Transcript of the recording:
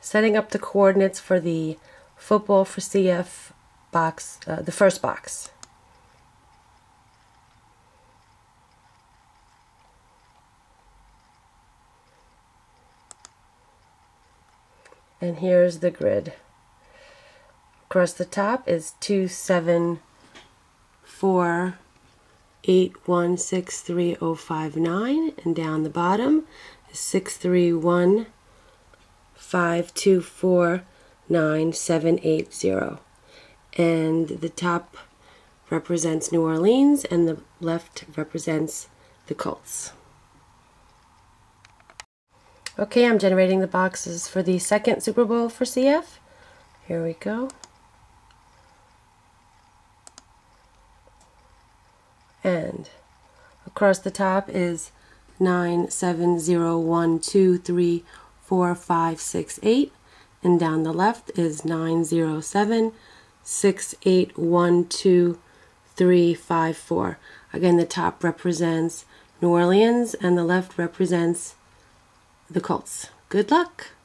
setting up the coordinates for the football for CF box, the first box. And here's the grid. Across the top is 27481630059, and down the bottom is 63152499780. And the top represents New Orleans and the left represents the Colts. Okay, I'm generating the boxes for the second Super Bowl for CF. Here we go. And across the top is 97012345568, and down the left is 907681234. Again, the top represents New Orleans and the left represents the Colts. Good luck!